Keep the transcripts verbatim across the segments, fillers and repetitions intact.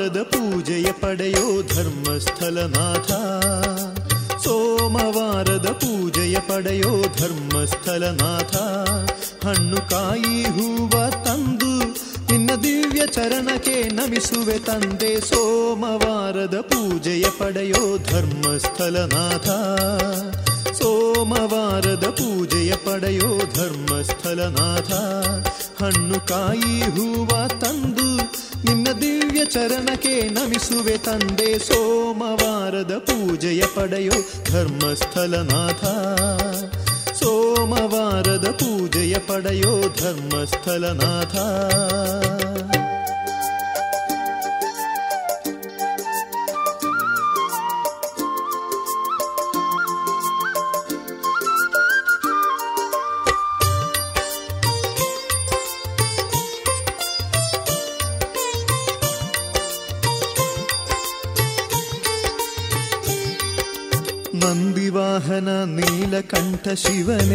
ಸೋಮವಾರದ ಪೂಜೆಯ ಪಡೆಯೋ ಧರ್ಮಸ್ಥಳನಾಥ, ಸೋಮವಾರದ ಪೂಜೆಯ ಪಡೆಯೋ ಧರ್ಮಸ್ಥಳನಾಥ. ಹಣ್ಣು ಕಾಯಿ ಹೂವ ತಂದು ನಿನ್ನ ದಿವ್ಯ ಚರಣಕ್ಕೆ ನಮಿಸುವೆ ತಂದೆ, ಸೋಮವಾರದ ಪೂಜೆಯ ಪಡೆಯೋ ಧರ್ಮಸ್ಥಳನಾಥ, ಸೋಮವಾರದ ಪೂಜೆಯ ಪಡೆಯೋ ಧರ್ಮಸ್ಥಳನಾಥ. ಹಣ್ಣು ಕಾಯಿ ಹೂವ ತಂದು ನಿನ್ನ ದಿವ್ಯ ಚರಣಕ್ಕೆ ನಮಿಸುವೆ ತಂದೆ, ಸೋಮವಾರದ ಪೂಜೆಯ ಪಡೆಯೋ ಧರ್ಮಸ್ಥಳನಾಥ, ಸೋಮವಾರದ ಪೂಜೆಯ ಪಡೆಯೋ ಧರ್ಮಸ್ಥಳನಾಥ. ನಂದಿವಾಹನ ನೀಲಕಂಠ ಶಿವನೇ,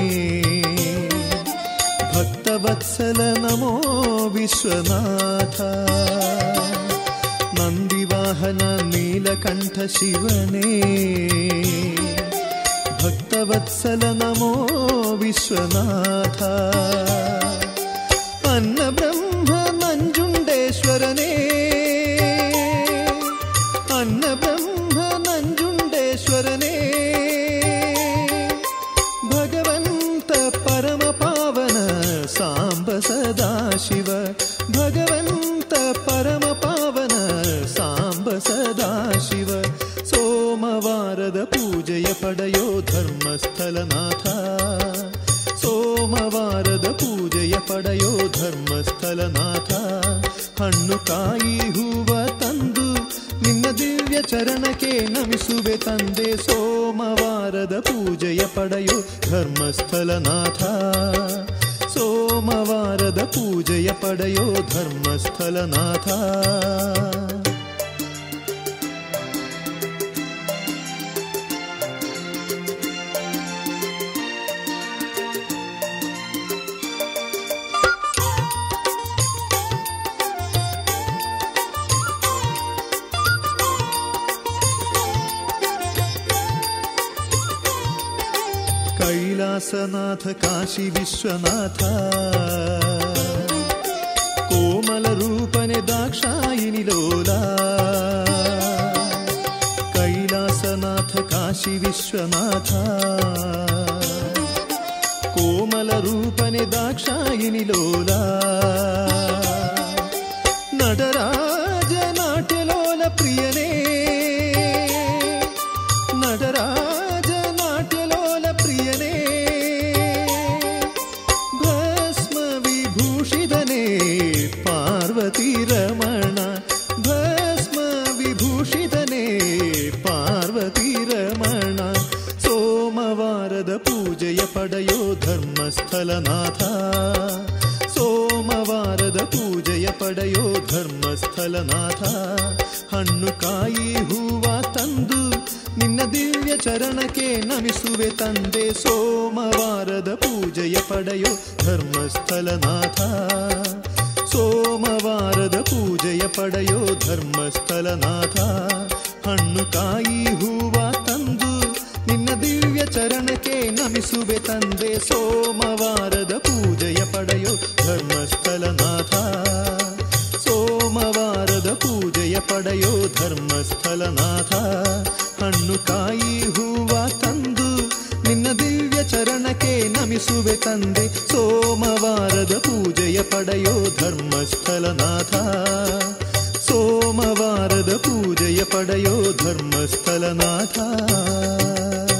ಭಕ್ತವತ್ಸಲ ನಮೋ ವಿಶ್ವನಾಥ. ನಂದಿವಾಹನ ನೀಲಕಂಠ ಶಿವನೇ, ಭಕ್ತವತ್ಸಲ ನಮೋ ವಿಶ್ವನಾಥ. ಅನ್ನ ಬ್ರಹ್ಮ ನಂಜುಂಡೇಶ್ವರನೇ, ಅನ್ನ ಬ್ರಹ್ಮ ನಂಜುಂಡೇಶ್ವರನೇ, ಭಗವಂತ ಪರಮ ಪಾವನ ಸಾಂಬ ಸದಾಶಿವ, ಭಗವಂತ ಪರಮ ಪಾವನ ಸಾಂಬ ಸದಾಶಿವ. ಸೋಮವಾರದ ಪೂಜೆಯ ಪಡೆಯೋ ಧರ್ಮಸ್ಥಳನಾಥ, ಸೋಮವಾರದ ಪೂಜೆಯ ಪಡೆಯೋ ಧರ್ಮಸ್ಥಳನಾಥ. ಹಣ್ಣು ಕಾಯಿ ಹೂವ ತಂದು ನಿನ್ನ ದಿವ್ಯ ಚರಣಕ್ಕೆ ನಮಿಸುವೆ ತಂದೆ, ಸೋಮವಾರದ ಪೂಜೆಯ ಪಡೆಯೋ ಧರ್ಮಸ್ಥಳನಾಥ, ಸೋಮವಾರದ ಪೂಜೆಯ ಪಡೆಯೋ ಧರ್ಮಸ್ಥಳನಾಥ. ಕೈಲಾಸನಾಥ ಕಾಶಿ ವಿಶ್ವನಾಥ, ಕೋಮಲ ರೂಪನೆ ದಾಕ್ಷಾಯಿನಿ ಲೋಲ. ಕೈಲಾಸನಾಥ ಕಾಶಿ ವಿಶ್ವನಾಥ, ಕೋಮಲ ರೂಪನೆ ದಾಕ್ಷಾಯಿನಿ ಲೋಲ. ನಟರಾಜ ನಾಟ್ಯಲೋಲ ಪ್ರಿಯನೇ, ನಟರಾಜ ನಾಟ್ಯಲೋಲ ಪ್ರಿಯನೇ, ಭಸ್ಮ ವಿಭೂಷಿತನೇ ಪಾರ್ವತಿ ರಮಣ, ಭಸ್ಮ ವಿಭೂಷಿತನೇ ಪಾರ್ವತಿ ರಮಣ. ಸೋಮವಾರದ ಪೂಜೆಯ ಪಡೆಯೋ ಧರ್ಮಸ್ಥಳನಾಥ, ಸೋಮವಾರದ ಪೂಜೆಯ ಪಡೆಯೋ ಧರ್ಮಸ್ಥಳನಾಥ. ಹಣ್ಣು ಕಾಯಿ ಹೂವ ತಂದು ನಿನ್ನ ದಿವ್ಯ ಚರಣಕ್ಕೆ ನಮಿಸುವೆ ತಂದೆ, ಸೋಮವಾರದ ಪೂಜೆಯ ಪಡೆಯೋ ಧರ್ಮಸ್ಥಳನಾಥ, ಸೋಮವಾರದ ಪೂಜೆಯ ಪಡೆಯೋ ಧರ್ಮಸ್ಥಳನಾಥ. ಹಣ್ಣು ಕಾಯಿ ಹೂವ ತಂದು ನಿನ್ನ ದಿವ್ಯ ಚರಣಕ್ಕೆ ನಮಿಸುವೆ ತಂದೆ, ಸೋಮವಾರದ ಪೂಜೆಯ ಪಡೆಯೋ ಧರ್ಮಸ್ಥಳನಾಥ, ಸೋಮವಾರದ ಪೂಜೆಯ ಪಡೆಯೋ ಧರ್ಮಸ್ಥಳನಾಥ. ಹಣ್ಣು ಕಾಯಿ ಹೂವ ತಂದು ನಿನ್ನ ದಿವ್ಯ ಚರಣಕ್ಕೆ ನಮಿಸುವೆ ತಂದೆ, ಸೋಮವಾರದ ಪೂಜೆಯ ಪಡೆಯೋ ಧರ್ಮಸ್ಥಳನಾಥ, ಸೋಮವಾರದ ಪೂಜೆಯ ಪಡೆಯೋ ಧರ್ಮಸ್ಥಳನಾಥ.